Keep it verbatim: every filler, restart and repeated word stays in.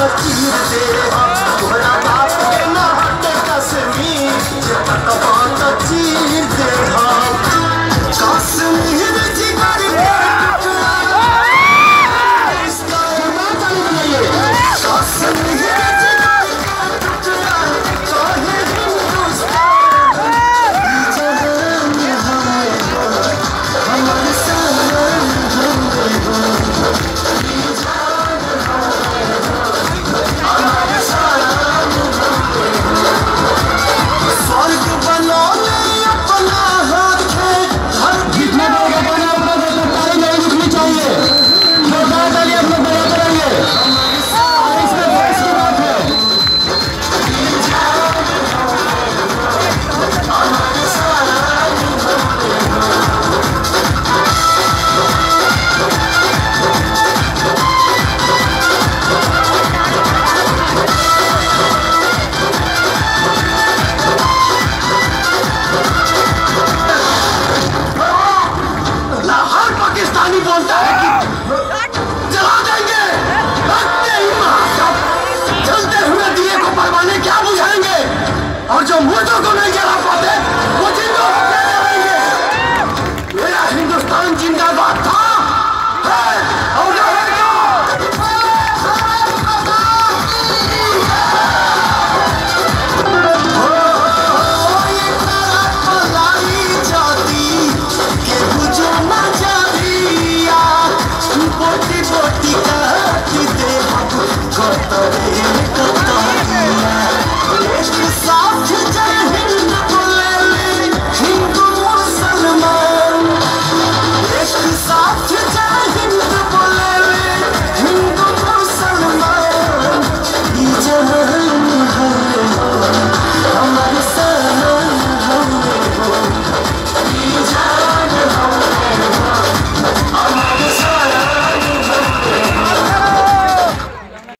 चीर दे तोहरा बाप के ना हटे कश्मीर तबा तो चीर दे कश्मीर जिगर पे इसका बनाइए कश्मीर बोलता है कि जला देंगे रखते ही महाशय जलते हुए दिए को परवाने क्या बुझाएंगे और जो मुर्दों को नहीं जला पाते वो जिंदों को क्या जलाएंगे। मेरा हिंदुस्तान जिंदाबाद था।